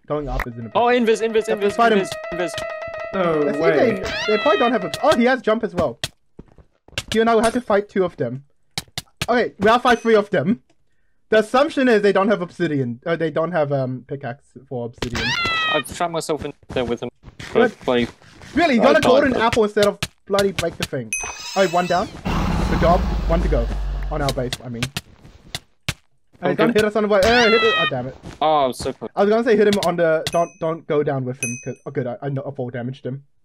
going up is in a bit. Oh, invis. Fight him. No Let's see way. they probably don't have a... Oh, he has jump as well. You and I will have to fight 2 of them. Okay, we'll fight 3 of them. The assumption is they don't have obsidian. Or they don't have pickaxe for obsidian. I've trapped myself in there with him. Good. Bloody... Really, you got a God. golden apple instead of bloody break the thing. Alright, 1 down. Good job. 1 to go. On our base, I mean. He's gonna hit us on the way. Hit it. Oh, damn it. Oh, I was so close. I was gonna say hit him on the... Don't go down with him. Cause, oh, good. I fall damaged him.